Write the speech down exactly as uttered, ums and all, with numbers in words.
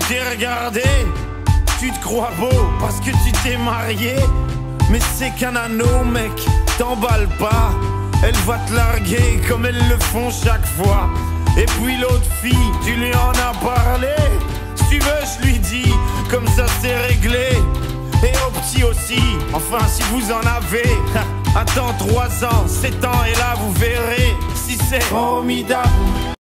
t'ai regardé, tu te crois beau parce que tu t'es marié. Mais c'est qu'un anneau mec, t'emballe pas. Elle va te larguer comme elles le font chaque fois. Et puis l'autre fille, tu lui en as parlé. Si tu veux je lui dis, comme ça c'est réglé. Et au petit aussi, enfin si vous en avez. Attends trois ans, sept ans et là vous verrez si c'est formidable.